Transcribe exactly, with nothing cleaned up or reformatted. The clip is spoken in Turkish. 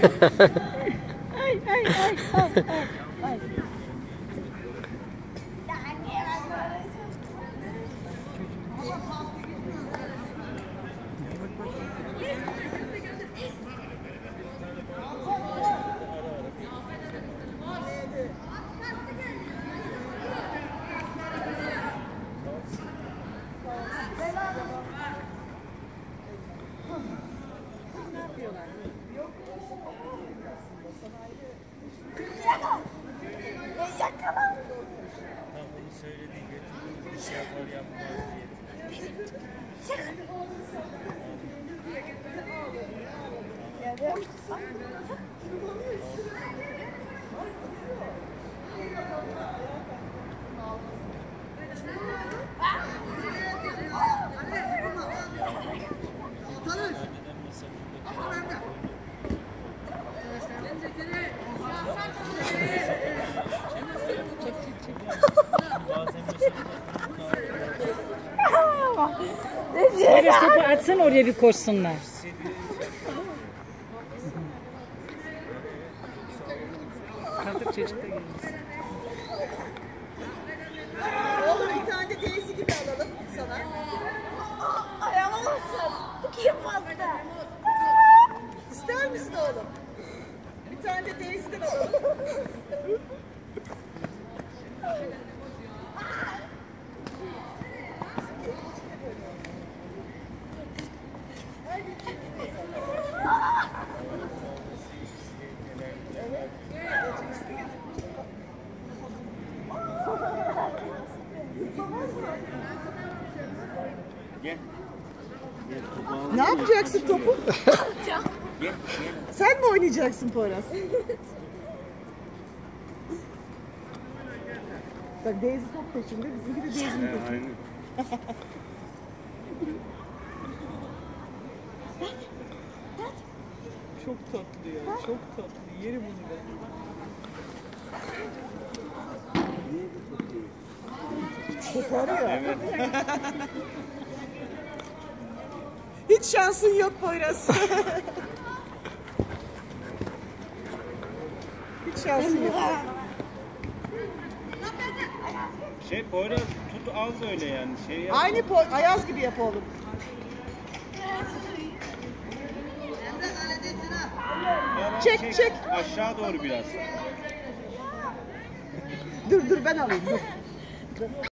Ay ay ay ay ay. Tam onu söyledi, götürdü, bir şey yapar yapmaz Poyraz topu atsana oraya bir koşsunlar. Artık çocuk da gelmiş. Oğlum bir tane de teyze gibi alalım sana. Ayağıma basın. Kim bastı? İster misin oğlum? Bir tane de teyzeden alalım. Gel. Gel topu al. Ne yapacaksın topu? Gel. Gel. Sen mi oynayacaksın Poyraz? Bak Daisy top peşinde, bizimki de Daisy'nin He, peşinde. aynen. Çok tatlı ya, çok tatlı. Yerim onu ben. Koparıyor. Evet. Hiç şansın yok Poyraz. Hiç şansın yok. Şey Poyraz tut al böyle yani şey yap. Aynı po- Ayaz gibi yap oğlum. Hemen Çek, çek. Aşağı doğru biraz. Dur dur ben alayım dur.